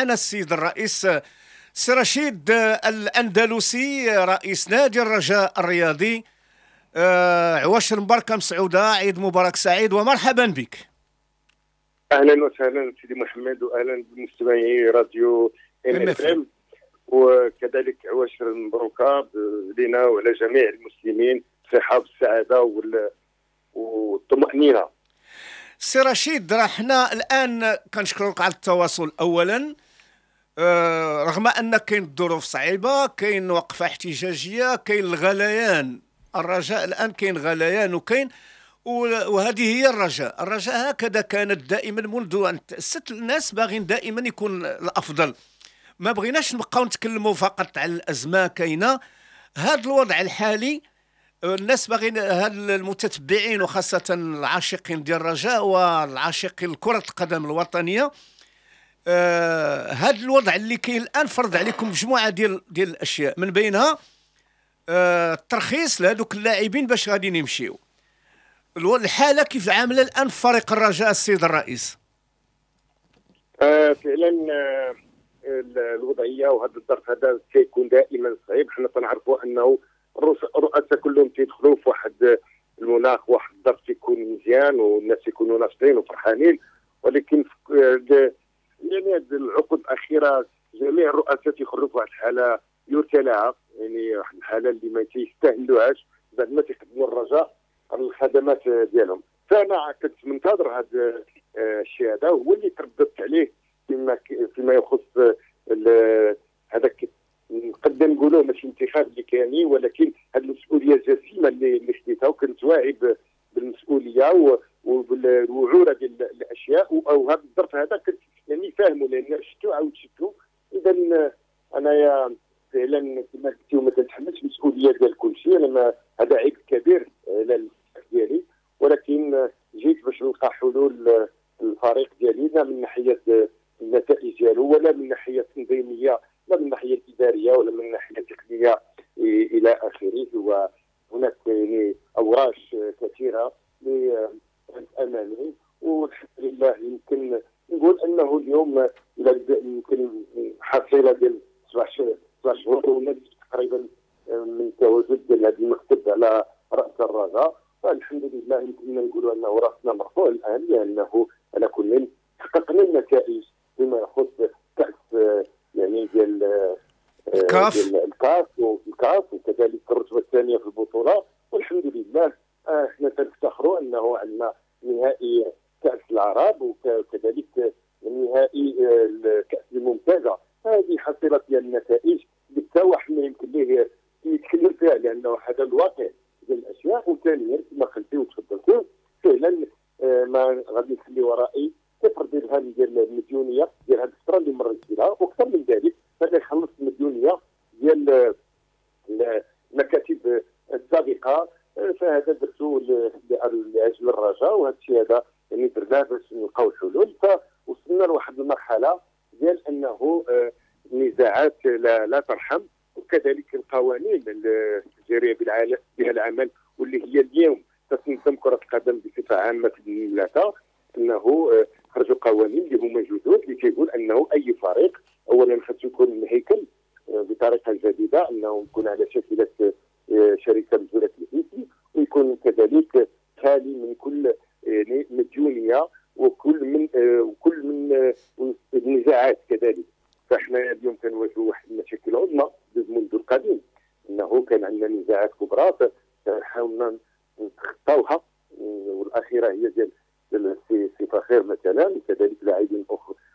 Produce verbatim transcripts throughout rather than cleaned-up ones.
معنا السيد الرئيس سي رشيد الأندلسي رئيس نادي الرجاء الرياضي. آه، عواشر مباركة مسعودة، عيد مبارك سعيد ومرحبا بك. اهلا وسهلا سيدي محمد، واهلا بمستمعي راديو ام اف ام، وكذلك عواشر مبروكه لنا وعلى جميع المسلمين، الصحه والسعاده والطمانينه. سي رشيد، راه حنا الان كنشكرك على التواصل اولا، آه رغم ان كاين الظروف صعيبه، كاين وقفه احتجاجيه، كاين الغليان. الرجاء الان كاين غليان وكاين، وهذه هي الرجاء. الرجاء هكذا كانت دائما منذ ان تأسست. الناس باغين دائما يكون الافضل، ما بغيناش نبقاو نتكلموا فقط على الازمه كاينه. هذا الوضع الحالي الناس باغين، هاد المتتبعين وخاصه العاشقين ديال الرجاء والعاشقين كرة القدم الوطنيه، آه هذا الوضع اللي كاين الان فرض عليكم مجموعه ديال ديال الاشياء، من بينها آه الترخيص لهذوك اللاعبين باش غادي يمشيو. الحاله كيف عامله الان في فريق الرجاء السيد الرئيس؟ آه فعلا آه الوضعيه وهذا الظرف هذا كيكون دائما صعيب. حنا تنعرفوا انه الرؤساء كلهم تيدخلوا في واحد المناخ، واحد الظرف تيكون مزيان والناس يكونوا ناشطين وفرحانين، ولكن يعني هذه العقود الاخيره جميع الرؤساء تيخرجوا في واحد الحاله يرثى لها، يعني واحد الحاله اللي ما تيستاهلوهاش بعد ما تيقدموا الرجاء الخدمات ديالهم. فانا كنت منتظر هذا الشيء هذا، هو اللي ترددت عليه فيما فيما يخص هذاك، نقدر نقولوا ماشي انتخاب اللي كاني، ولكن هذه المسؤوليه الجسيمه اللي اللي خديتها، وكنت واعي بالمسؤوليه والوعوره ديال الاشياء، وهذا الظرف هذا كنت يعني فاهمه لان شفتو عاود شفتو. اذا انايا فعلا كما قلتي ما كنتحملش المسؤوليه ديال كل شيء، انا هذا عيب كبير على ديالي، ولكن جيت باش نلقى حلول الفريق ديالي، لا من ناحيه النتائج ديالو ولا من ناحيه تنظيميه، لا من الناحيه الاداريه ولا من الناحيه التقنيه الى اخره. وهناك يعني اوراش كثيره امامي، والحمد لله يمكن نقول انه اليوم يمكن حصيله ديال سبع شهور ولا تقريبا من تواجد ديال هذا المكتب على راس الرجاء، فالحمد لله يمكن نقولوا انه راسنا مرفوع الان، لانه على كل حققنا النتائج فيما يخص كاس يعني ديال الكاف الكاف والكاف وكذلك الرتبه الثانيه في البطوله، والحمد لله احنا تنفتخروا انه عندنا نهائي كاس العرب وكذلك نهائي الكاس الممتازه. هذه حصيله ديال النتائج اللي حتى واحد ما يمكن ليه يتكلم فيها، لانه هذا الواقع ديال الاشياء. وثانيا كما قلتي وتفضلتي فعلا ما غادي نخلي ورائي صفر درهم ديال المديونيه ديال هذه الفتره اللي مريت بها، واكثر من ذلك غادي نخلص المديونيه ديال المكاتب السابقه. فهذا درتو لاجل الرجاء، وهذا الشيء هذا يعني درناه باش نلقاو حلول. فوصلنا لواحد المرحله ديال انه النزاعات لا, لا ترحم، وكذلك القوانين الجاريه بها العمل واللي هي اليوم تنظم كره القدم بصفه عامه في المملكه، انه خرجوا قوانين اللي هما جدد اللي تيقول انه اي فريق اولا خاصو يكون مهيكل بطريقه جديده، انه يكون على شكل شركه بجوله الاسم، ويكون كذلك خالي من كل يعني مديونيه وكل من وكل من النزاعات كذلك. فاحنا اليوم كنواجهوا واحد المشاكل عظمى منذ القديم، انه كان عندنا نزاعات كبرى حاولنا نتخطاوها، والاخيره هي ديال سي سي فخير مثلا، وكذلك لاعبين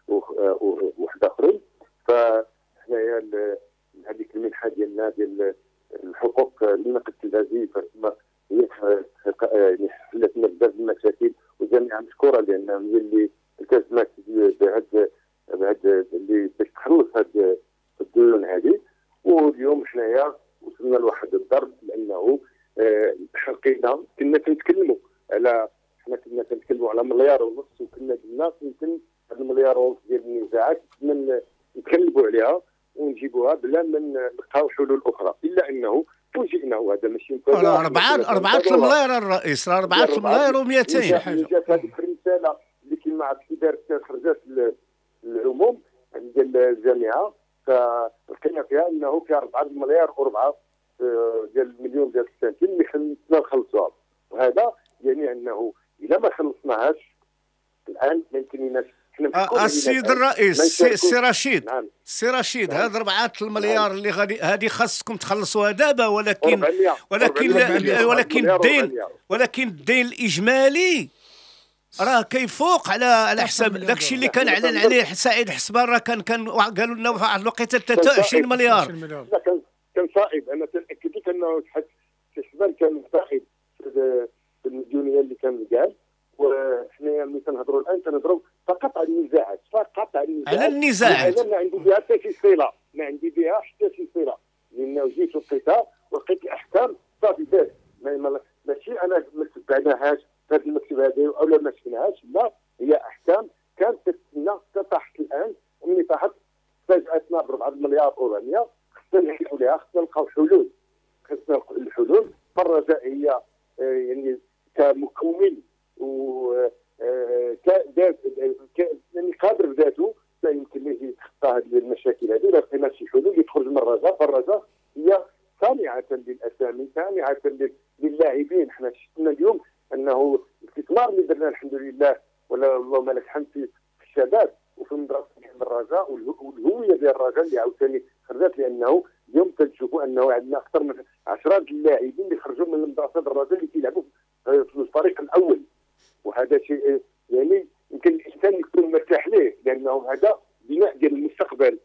واحد اخرين. فحنايا هذيك المنحه ديالنا ديال الحقوق النقد التلفزيوني هي يعني حلت لنا بزاف المشاكل، وجميعا مشكوره لانها هي اللي التزمت بهذا بهذا اللي باش تخلص هذه الديون هذه. واليوم حنايا وصلنا لواحد الضرب، لانه حقيقه كنا كنتكلموا على حنا كنا كنتكلموا على مليار ونص، وكنا قلنا يمكن هذا المليار ونص ديال النزاعات كنا نتكلموا عليها ونجيبوها بلا ما نلقاو حلول اخرى، الا انه فوجئنا. وهذا ماشي أربعة أربعة الملاير الرئيس، أربعة الملاير ومئتين حاجة. جات هذيك الرسالة اللي كما عرفتي دارت خرجت للعموم عند ديال الجامعه، فلقينا فيها انه فيها أربعة مليار وربعه ديال المليون ديال السنتين اللي خلينا نخلصوها. وهذا يعني انه اذا ما خلصناهاش الان ما يمكنناش. السيد الرئيس سي رشيد، نعم. سي رشيد، نعم. هاد أربعة المليار اللي غادي هذه خاصكم تخلصوها دابا، ولكن ولكن ولكن الدين ولكن الدين الاجمالي راه كيفوق على على حساب داكشي اللي كان اعلن عليه سعيد حسبان. راه كان كان قالوا لنا في واحد الوقيته ثلاثة وعشرين مليار. لا كان كان صائب. انا تاكد لك انه حسبان كان صائب في المديونيه اللي كان قال. وحنا ملي كنهضروا الان كنهضروا فقط على النزاعات، فقط على النزاعات على النزاعات. انا ما عندي بها حتى شي صله، ما عندي بها حتى شي صله، لانه جيت لقيتها ولقيت الاحكام صافي بس ماشي انا ما تبعناهاش في هذا المكتب هذا ولا ما شفناهاش. لا، هي احكام كانت تستنى تطاحت الان، وملي طاحت فاجاتنا ب أربعة مليار أربعمية. خصنا نحلوا لها، خصنا نلقاو حلول، خصنا الحلول. فالرجاء هي يعني كمكون و يعني قادر بذاته لا يمكن له يتخطى هذه المشاكل هذه. اذا لقينا شي حلول يخرج من الرجاء، فالرجاء هي سامعه للاسامي، سامعه للاعبين. حنا شفنا اليوم انه الاستثمار اللي درنا الحمد لله ولا اللهم لك الحمد في الشباب وفي مدرسه الرجاء والهويه ديال الرجاء اللي عاوتاني خرجت، لانه اليوم كنشوفوا انه عندنا اكثر من عشرات اللاعبين اللي خرجوا من مدرسه الرجاء اللي كيلعبوا في الفريق الاول. وهذا شيء يعني يمكن الانسان يكون مرتاح ليه، لانه هذا بناء ديال المستقبل.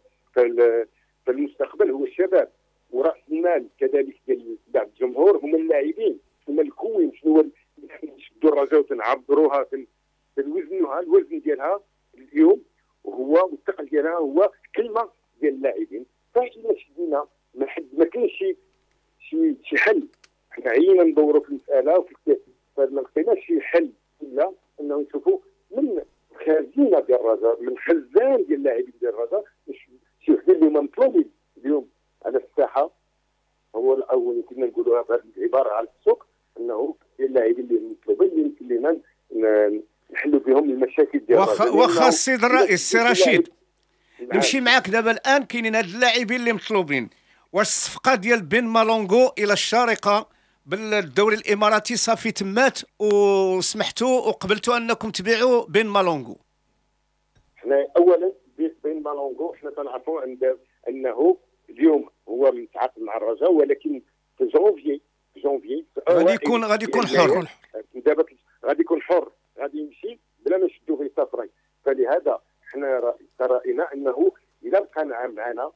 فالمستقبل هو الشباب، وراس المال كذلك ديال الجمهور هم اللاعبين، هما الكوين. شنو هو نشدوا الرجاء ونعبروها في الوزن، الوزن ديالها اليوم وهو والثقل ديالها هو كلمه ديال اللاعبين. فإلا شدينا ما حد ما كاينش شي شي شي حل. حنا عينا ندوروا في المساله وفي فما لقيناش شي حل الا انه نشوفوا من خزينه ديال الرجاء، من خزان ديال اللاعبين ديال الرجاء، شي وحده اللي مطلوبين اليوم على الساحه. هو الاول يمكن نقولوها بهذه العباره على السوق، انه اللاعبين اللي مطلوبين اللي يمكن لنا نحلوا بهم المشاكل ديال الرجاء. واخا السيد الرئيس سي رشيد نمشي معاك دابا. الان كاينين هاد اللاعبين اللي مطلوبين، واش الصفقه ديال بن مالونغو الى الشارقه بالدوري الاماراتي صافي تمات وسمحتوا وقبلتوا انكم تبيعوا بن مالونغو؟ حنا اولا بن مالونغو حنا كنعرفوا عند انه اليوم هو متعاقد مع الرجاء، ولكن في جونفي في جونفي غادي يكون غادي يكون حر. دابا غادي يكون حر، غادي يمشي بلا ما نشدوا فيه صفرين. فلهذا حنا راينا انه اذا بقى معنا،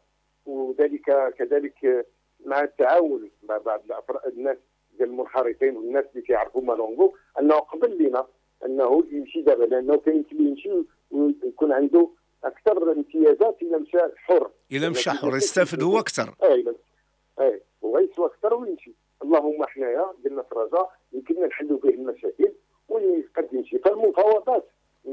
وذلك كذلك مع التعاون مع بعض الافراد الناس ديال المنحرفين والناس اللي كيعرفوا مالونغو، انه قبل لنا انه يمشي دابا، لانه كاين اللي يمشي ويكون عنده اكثر امتيازات اذا مشى حر. اذا مشى حر يستافد هو اكثر. اي اي هو يسوى اكثر ويمشي. اللهم حنايا قلنا في الرجاء يمكننا نحلوا به المشاكل وقد يمشي. فالمفاوضات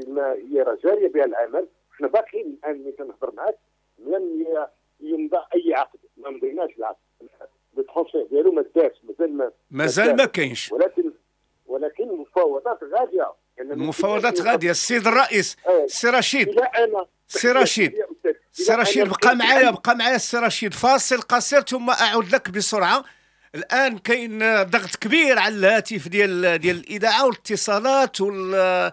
هي راه جاريه بها العمل. حنا باقيين الان ملي كنهضر معاك لم يمضى اي عقد، ما مضيناش العقد، الترونسفير ديالو ما دارش، مازال ما مازال ما كاينش. ولكن ولكن المفاوضات غاديه. المفاوضات غاديه. السيد الرئيس سي رشيد، الى انا سي رشيد سي رشيد بقى معايا بقى معايا السي رشيد. فاصل قصير ثم اعود لك بسرعه. الان كاين ضغط كبير على الهاتف ديال ديال الاذاعه والاتصالات وال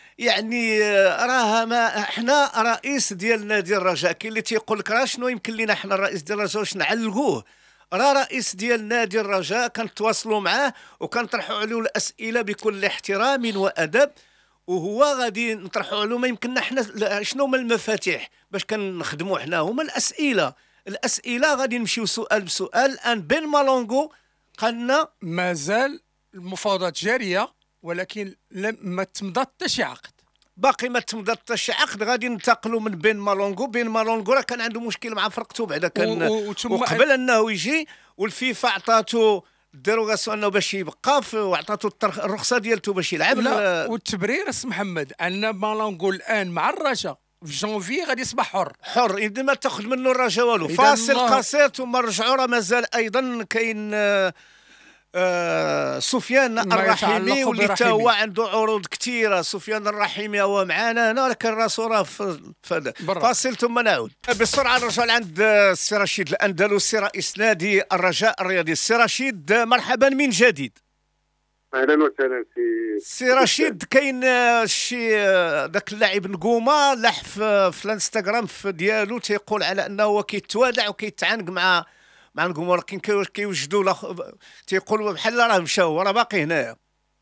يعني راه ما حنا رئيس ديال نادي الرجاء. كاين اللي تيقول لك راه شنو يمكن لنا حنا الرئيس ديال الرجاء واش نعلقوه؟ راه رئيس ديال نادي الرجاء كنتواصلوا معاه وكنطرحوا عليه الاسئله بكل احترام وادب، وهو غادي نطرحوا عليه ما يمكننا حنا شنو هما المفاتيح باش كنخدموا حنا هما الاسئله. الاسئله غادي نمشيو سؤال بسؤال. الان بن مالونغو قالنا مازال المفاوضات جاريه، ولكن لم ما تمضى حتى شي عقد. باقي ما تمضى حتى شي عقد. غادي ننتقلوا من بن مالونغو. بن مالونغو راه كان عنده مشكل مع فرقته بعدا كان وقبل انه يجي، والفيفا عطاتو الديروغاسيون انه باش يبقى وعطاتو الرخصه ديالته باش يلعب. لا، والتبرير اس محمد ان مالونغو الان مع الرجاء في جونفي غادي يصبح حر. حر اذا ما تاخذ منه الرجاء والو. فاصل قصير ثم نرجعوا. راه مازال ايضا كاين آه سفيان الرحيمي واللي تا هو عنده عروض كثيره. سفيان الرحيمي هو معنا هنا، ولكن راسو راه في فاصل ثم نعود بسرعه. نرجع لعند السي رشيد الاندلسي رئيس نادي الرجاء الرياضي. السي رشيد مرحبا من جديد. اهلا وسهلا سي سي رشيد. كاين شي ذاك اللاعب نقومه لاح في, في الانستغرام في ديالو تيقول على انه هو كيتوادع وكيتعانق مع مع الجمهور، ولكن كيوجدوا له تيقولوا بحال راه مشى هو راه باقي هنايا.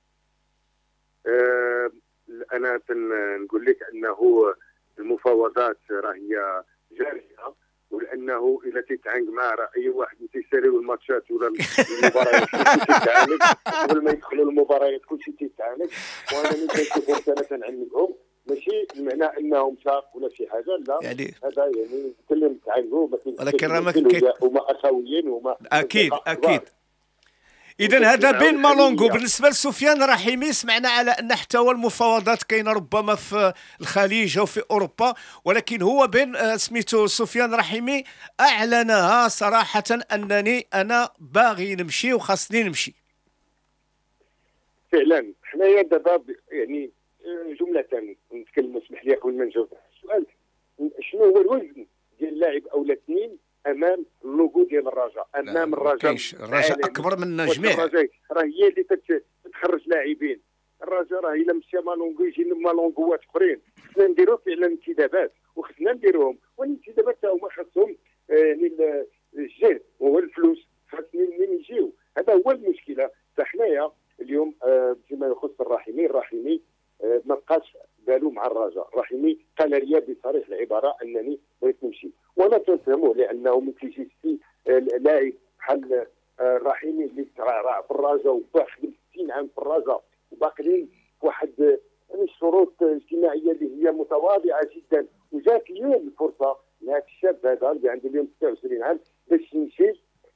أه انا نقول لك انه المفاوضات راه هي جاريه، ولانه اذا تيتعانق مع راه اي واحد تيساليو الماتشات ولا المباريات تيتعانق، قبل ما يدخلوا المباريات كلشي تيتعانق. وانا ملي كنشوفهم انا كنعنقهم، ماشي المعنى انهم ساق ولا شي حاجه، لا يعني هذا يعني كلهم تعانقوا، ولكن راه ما هما اخويين وما اكيد اكيد. اذا هذا بين مالونغو. بالنسبه لسفيان الرحيمي سمعنا على ان حتى هو المفاوضات كاينه ربما في الخليج او في اوروبا، ولكن هو بين سميتو سفيان الرحيمي اعلنها صراحه انني انا باغي نمشي وخاصني نمشي. فعلا حنايا دابا يعني جمله نتكلم، اسمح لي قبل ما نجاوب على السؤال، شنو هو الوزن ديال اللاعب او الاثنين امام اللوغو ديال الرجاء، امام الرجاء؟ الرجاء اكبر من جميع. الرجاء راه هي اللي تتخرج لاعبين. الرجاء راه الا مشى مالونغو يجي مالونغوات اخرين. خصنا نديرو فعلا انتدابات وخصنا نديروهم، والانتدابات هما خاصهم يعني الجهد وهو الفلوس، خاصني منين يجيو. هذا هو المشكله. فحنايا اليوم فيما يخص الرحيمي، الرحيمي ما بقاش بالو مع الرجاء. الرحيمي قال لي بصريح العباره انني بغيت نمشي، وانا تنفهمه، لانه ملي تيجي شي لاعب بحال الرحيمي اللي ترعرع في الرجاء وخدم ستين عام في الرجاء وباقيين واحد يعني الشروط الاجتماعيه اللي هي متواضعه جدا، وجات اليوم الفرصه لهذا الشاب هذا اللي عنده اليوم ستة وعشرين عام باش يمشي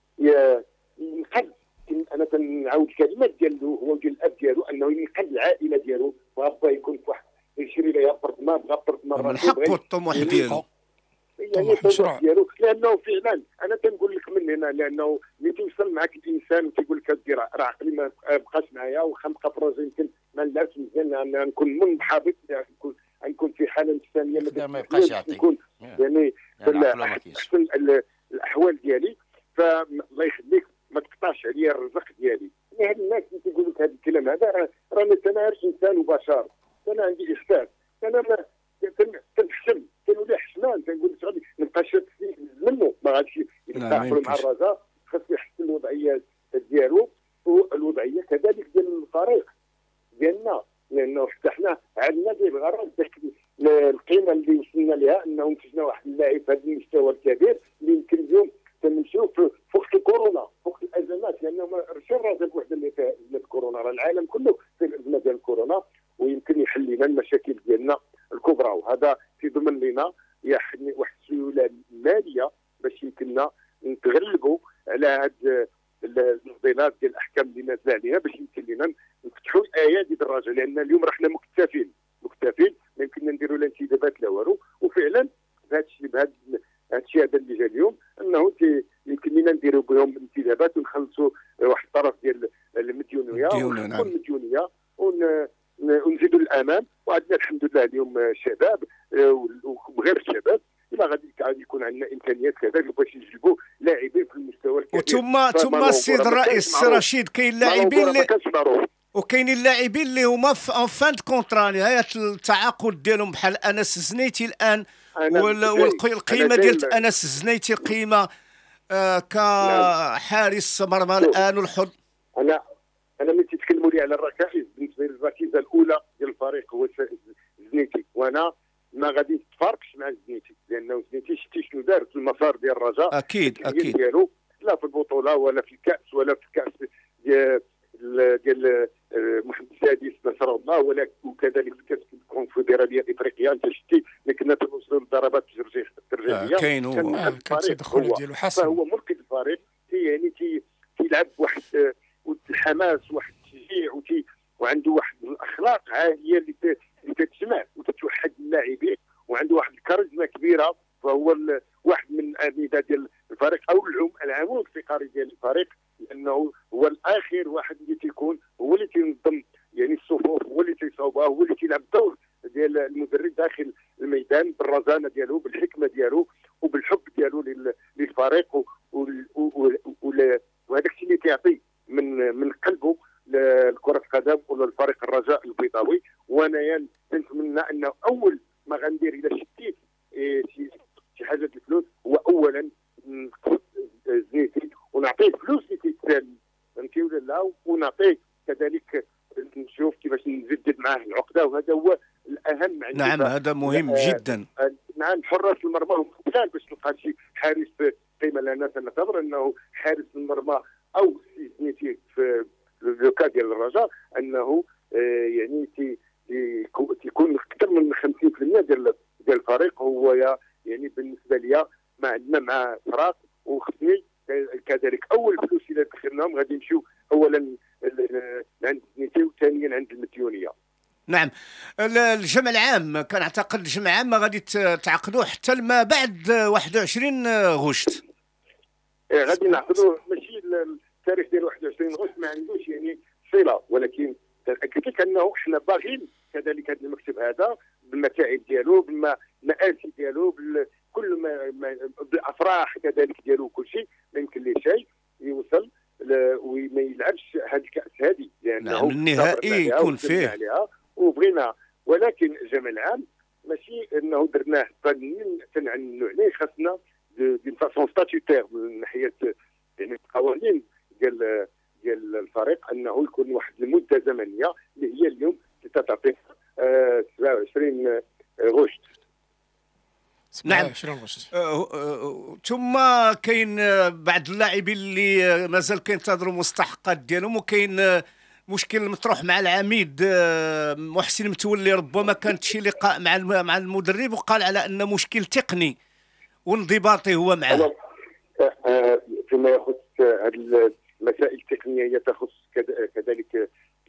ينقذ. انا تنعاود الكلمات ديالو هو ديال الاب ديالو، انه ينقذ العائله ديالو، وبغا يكون في واحد يشري لها ابارتمان، بغا ابارتمان من حقه الطموح ديالو، يعني الطموح ديالو. لانه فعلا انا تنقول لك من هنا، لانه ملي توصل معك الانسان وتيقول لك دير راه عقلي ما بقاش معايا وخا نبقى بروجي يمكن ما نلعبش مزيان، نكون منحبط، نكون نكون في حاله نفسانيه ما يبقاش يعطي، نكون يعني احسن الاحوال ديالي. فالله يخليك ما تقطعش عليا الرزق ديالي. يعني هاد الناس اللي تيقولوا لك هذا الكلام هذا، راني انا انسان وبشر، انا عندي احساس، انا ما تنحشم، تنولي حشمان، تنقول غادي نبقى شاد منه، ما غاديش يتعامل مع الرجاء، خاصو يحسن الوضعيه ديالو والوضعيه كذلك ديال الفريق ديالنا، لانه حتى حنا عندنا ديال الغرض داك القيمه اللي وصلنا لها، انه انتجنا واحد اللاعب بهذا المستوى الكبير اللي يمكن اليوم تنمشيو فوق الكورونا، فوق الازمات، لانه ماشي الرجاء بوحده اللي فيها ازمه كورونا، راه العالم كله في الازمه ديال الكورونا، ويمكن يحل لنا المشاكل ديالنا الكبرى. وهذا تيضمن لنا يعني واحد السيوله ماليه باش يمكننا نتغلبوا على هاد المعضلات ديال الاحكام اللي نازله علينا، باش يمكن لنا نفتحوا الايادي بالرجاء، لان اليوم راه حنا مكتفين مكتفين ما يمكننا نديروا لا انتدابات لا والو. وفعلا بهذا الشيء بهذا هذا الشيء هذا اللي جا اليوم، انه يمكن لنا نديروا بهم انتدابات ونخلصوا واحد الطرف ديال المديونيه ونكون مديونيه ونزيدوا الامام. وعندنا الحمد لله اليوم شباب وغير الشباب، الا غادي يكون عندنا امكانيات كذلك باش نجيبوا لاعبين في المستوى الكبير. وثم ثم السيد الرئيس السي رشيد، كاين لاعبين اللي وكاينين اللاعبين اللي هما في فان كونترا، نهايه التعاقد ديالهم، بحال انس الزنيتي الان، والقيمه ديال انس الزنيتي قيمه آه كحارس مرمى الان والحظ. انا انا ملي تيتكلموا لي على الركائز، بالنسبه لي الركيزه الاولى ديال الفريق هو الزنيتي، وانا ما غادي نتفارقش مع الزنيتي، لانه الزنيتي شتي شنو دار في المسار ديال الرجاء. اكيد اكيد ديالو لا في البطوله ولا في الكاس ولا في الكاس ديال ديال محمد السادس نصر الله، ولا وكذلك في كاس الكونفدراليه الافريقيه. انت شتي ملي كنا توصلوا للضربات الترجيحيه كاين هو كان تدخل ديالو حسن، فهو منقذ الفريق. تي يعني تي تيلعب واحد الحماس، واحد التشجيع، وتي وعنده واحد الاخلاق عاليه اللي تتجمع وتتوحد اللاعبين، وعنده واحد الكاريزما كبيره، فهو واحد من الاعمده ديال الفريق او العمود الفقري ديال الفريق، لانه هو الاخر المدرب داخل الميدان بالرزانه ديالو بالحكمه ديالو وبالحب ديالو للفريق، وهذاك الشيء اللي كيعطي من من قلبه لكره القدم وللفريق الرجاء البيضاوي. وانايا نتمنى انه اول ما غندير اذا شتيت شي شي حاجه الفلوس هو اولا نقصد زنيتي ونعطيه الفلوس اللي كيستاهل، فهمتي ولا لا، ونعطيه كذلك نشوف كيفاش نجدد معاه العقده، وهذا هو الاهم. نعم هذا مهم جدا. نعم حراس المرمى هم مثال باش تلقى شي حارس قيمه لنا، سنعتبر انه حارس المرمى او زنيتي في لوكا ديال الرجاء انه آه يعني تي تيكون اكثر من خمسين بالمئة ديال ديال الفريق هو يعني بالنسبه لي ما عندنا مع فراق، وخصني كذلك اول فلوس الى دخلناهم غادي نمشيو اولا عند زنيتي وثانيا عند المديونيه. نعم الجمع العام كنعتقد الجمع العام ما غادي تعقدوه حتى ما بعد واحد وعشرين غشت. إيه غادي نعقدوه ماشي التاريخ ديال واحد وعشرين غشت ما عندوش يعني صله، ولكن تاكدت انه حنا باغيين كذلك هذا المكتب هذا بالمتاعب ديالو بالمآسي ديالو بكل ما, ما بالافراح كذلك ديالو كل شيء ما يمكن ليه شيء يوصل وما يلعبش هذه الكاس هذه لانه نعم النهائي يكون فيه عليها وبغينا، ولكن الجمع العام ماشي انه درناه تنعنوا عليه، خاصنا دون فاسون ستاتيوتير من ناحيه يعني القوانين ديال ديال الفريق انه يكون واحد المده زمنيه اللي هي اليوم تعطي سبعة وعشرين غشت. نعم ثم كاين بعض اللاعبين اللي مازال كينتظروا مستحقات ديالهم، وكاين مشكل مطروح مع العميد محسن متولي، ربما كانت شي لقاء مع مع المدرب وقال على ان مشكل تقني وانضباطي هو معه. فيما يخص هذه المسائل التقنيه هي تخص كذلك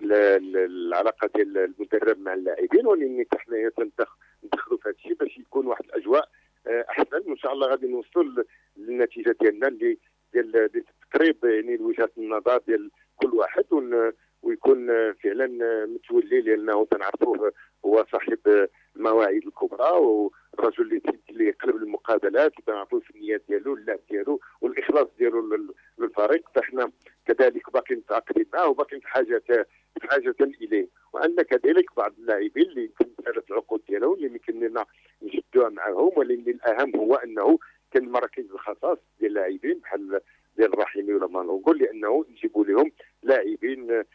العلاقه ديال المدرب مع اللاعبين، ولكن حنايا ندخلوا في هذا الشيء باش يكون واحد الاجواء احسن، وان شاء الله غادي نوصلوا للنتيجه ديالنا اللي ديال تقريب يعني وجهه النظر ديال كل واحد، ويكون فعلا متولي لانه تنعرفوه هو صاحب المواعيد الكبرى والرجل اللي اللي يقلب المقابلات، وتنعرفوا الفنيات ديالو اللعب ديالو والاخلاص ديالو للفريق، فاحنا كذلك باقي متعاقدين معه وباقي في حاجه في حاجه اليه، وان كذلك بعض اللاعبين اللي انتهت العقود ديالهم اللي يمكن لنا نجدوها معهم، ولكن الاهم هو انه كان مراكز الخصاص ديال اللاعبين بحال ديال الرحيمي ولا ما نقول، لانه نجيبوا لهم لاعبين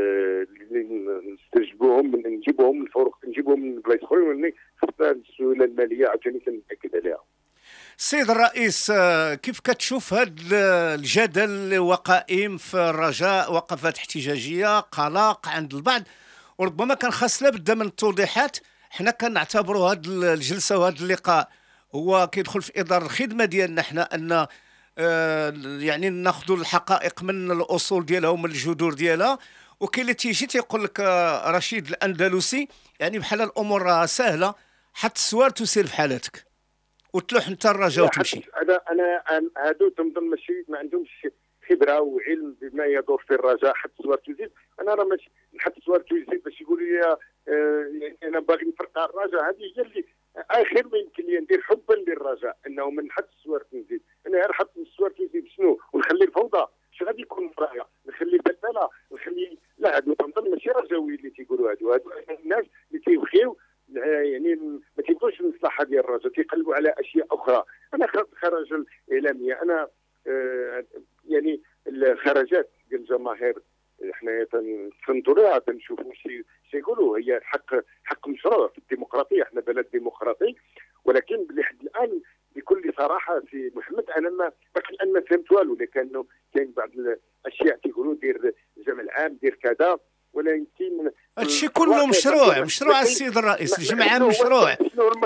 اللي نستجبوهم من نجيبوهم من الفرق نجيبوهم من بلايص اخرين، خاصنا السيوله الماليه عاوتاني كنأكد عليها. السيد الرئيس كيف كتشوف هذا الجدل اللي وقائم في الرجاء، وقفات احتجاجيه، قلق عند البعض، وربما كان خاص لابد من التوضيحات. حنا كنعتبروا هذه الجلسه وهذا اللقاء هو كيدخل في اطار الخدمه ديالنا حنا ان آه يعني ناخذوا الحقائق من الاصول ديالها ومن الجذور ديالها. وكاين اللي تيجي تيقول لك آه رشيد الاندلسي يعني بحال الامور سهله، حط السوار تسير في حالتك وتلوح انت الرجاء وتمشي. انا انا هادو تنظن ماشي ما عندهمش خبره وعلم بما يدور في الرجاء، حط السوار تزيد. انا راه ماشي نحط السوار تزيد باش يقولوا لي آه يعني انا باغي نفرق الرجاء، هذه هي اللي اخر ما يمكن لي ندير حبا للرجاء انه من نحط السوار تزيد. انا غير نحط السوار تزيد شنو ونخلي الفوضى، اش غادي يكون ورايا؟ نخلي البلبله نخلي لا، هادو تنظن ماشي رجاويين اللي تيقولوا هادو هادو الناس اللي تيبغيو يعني ما تيبغوش المصلحه ديال الرجاء، تيقلبوا على اشياء اخرى. انا خرج الاعلاميه انا آه يعني الخرجات ديال الجماهير حنا تنظروها تنشوفوا شي يقولوا هي حق حق مشروع في الديمقراطيه، احنا بلد ديمقراطي، ولكن لحد الان بكل صراحه سي محمد انا ما باقي الان ما فهمت والو، لكن كاين بعض الاشياء تيقولوا دير الجمع العام دير كذا، ولكن هادشي كله مشروع مشروع السيد الرئيس. الجمع العام مشروع،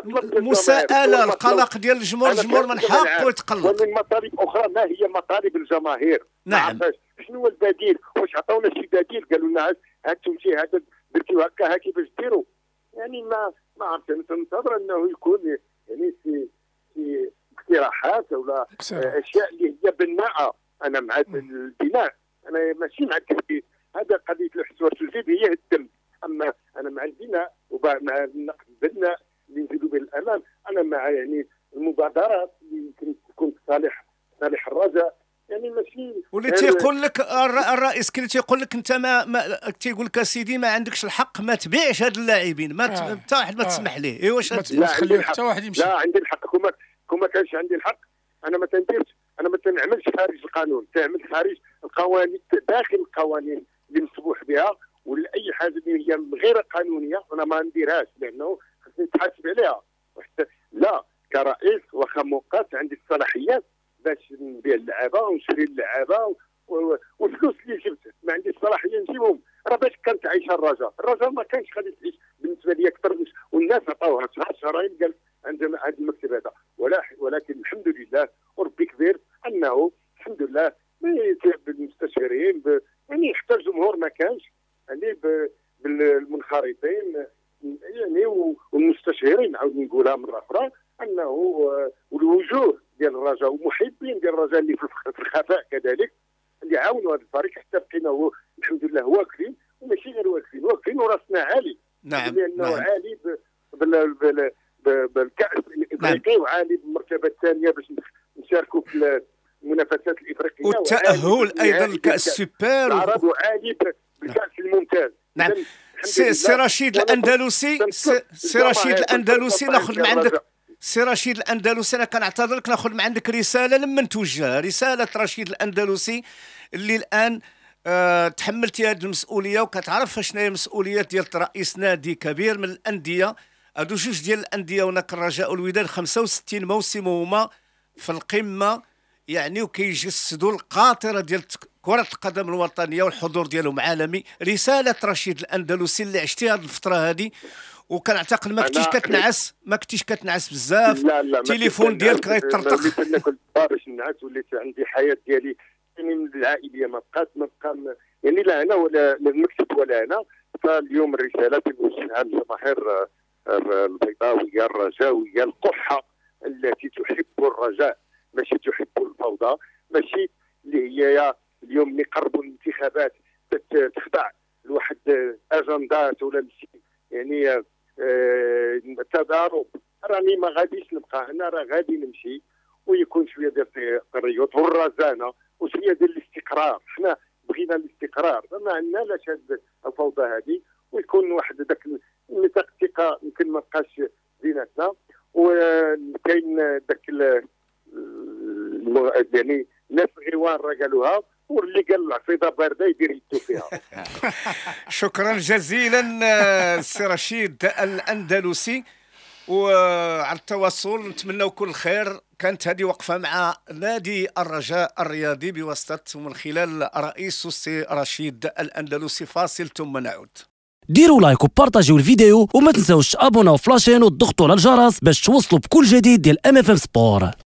مساءله القلق ديال الجمهور، الجمهور من حقه يتقلق. ومن مطالب اخرى ما هي مطالب الجماهير؟ نعم شنو هو البديل؟ واش عطاونا شي بديل؟ قالوا لنا هاتوا شي هذا درتوا هكا ها كيفاش ديروا؟ يعني ما ما عرفت، ننتظر انه يكون يعني في في اقتراحات ولا اشياء اللي هي بناءه. انا مع البناء، انا ماشي مع التثبيت. هذا قضيه الحسوار تزيد هي الدم، اما انا مع البناء ومع النقد البناء اللي نزيدوا به الامام. انا مع يعني المبادرات اللي يمكن تكون صالح صالح الرجاء، يعني ماشي واللي تيقول لك الرئيس كي تيقول لك انت ما, ما تيقول لك سيدي ما عندكش الحق ما تبيعش هاد اللاعبين، ما حتى آه. واحد ما آه. تسمح ليه. ايوا واش لا تخلي حتى واحد يمشي. لا عندي الحق، كون ما كانش عندي الحق انا ما تنديرش، انا ما تنعملش خارج القانون، تعمل خارج القوانين داخل القوانين اللي مسموح بها، ولا اي حاجه اللي هي غير قانونيه انا ما نديرهاش، لانه خصني نتحاسب عليها. لا كرئيس واخا مؤقت عندي الصلاحيات باش نبيع اللعابه ونشري اللعابه والفلوس اللي جبت ما عنديش الصلاحيه نجيبهم. راه باش كانت عايشه الرجاء، الرجاء ما كانش غادي تعيش بالنسبه لي اكثر، والناس عطاوها شهر شهرين قال عند هذا المكتب هذا، ولكن الحمد لله وربي كبير انه الحمد لله بالمستشارين يعني حتى الجمهور ما كانش يعني بالمنخرطين يعني والمستشارين عاود نقولها مره اخرى انه والوجوه ديال الرجاء ومحبين ديال الرجاء اللي في الخفاء كذلك اللي عاونوا هذا الفريق حتى بقينا الحمد لله واقفين، وماشي غير واقفين واقفين وراسنا عالي. نعم لانه نعم. عالي بالكاس الافريقي نعم. وعالي بالمرتبه الثانيه باش نشاركوا في المنافسات الافريقيه والتاهل ايضا الكاس سوبر العرب وعالي بالكاس الممتاز. نعم سي, سي رشيد الاندلسي سي رشيد الاندلسي ناخذ من عندك سي رشيد الاندلسي، انا كنعتذر لك ناخذ من عندك رساله لمن توجه، رساله رشيد الاندلسي اللي الان أه تحملتي هذه المسؤوليه وكتعرف شنو هي المسؤوليات ديال رئيس نادي كبير من الانديه. هادو جوج ديال الانديه هناك الرجاء والوداد خمسة وستين موسم هما في القمه يعني، وكيجسدوا القاطره ديال كره القدم الوطنيه والحضور ديالهم عالمي. رساله رشيد الاندلسي اللي عشتي هذه الفتره هذه وكنعتقد ما كنتيش كتنعس ما كنتيش كتنعس بزاف، التليفون ديالك غيطرطق. وليت كنت باش نعس، وليت عندي حياه ديالي يعني من العائليه ما بقات ما بقى يعني لا انا ولا المكتب ولا انا. فاليوم الرساله تنوجهها للجماهير البيضاويه الرجاويه القحه التي تحب الرجاء ماشي تحب الفوضى، ماشي اللي هي اليوم اللي قربوا الانتخابات تخضع لواحد اجندات ولا ماشي يعني آه تضارب. راني ما غاديش نبقى انا، راه غادي نمشي ويكون شويه ديال التريض والرزانه وشويه ديال الاستقرار. حنا بغينا الاستقرار، ما عندنا لاش هاد الفوضى هذه، ويكون واحد ذاك نطاق الثقه يمكن ما بقاش بيناتنا، وكاين ذاك يعني ناس غيوان راه قالوها، واللي قال العصيده بارده يدير يدو فيها. شكرا جزيلا سي رشيد الاندلسي، وعلى التواصل نتمنوا كل خير. كانت هذه وقفه مع نادي الرجاء الرياضي بواسطه ومن خلال رئيسه السي رشيد الاندلسي. فاصل ثم نعود. ديروا لايك وبارطاجيو الفيديو وما تنساوش ابونا وفلاشين وتضغطوا على الجرس باش توصلوا بكل جديد ديال ام اف ام سبور.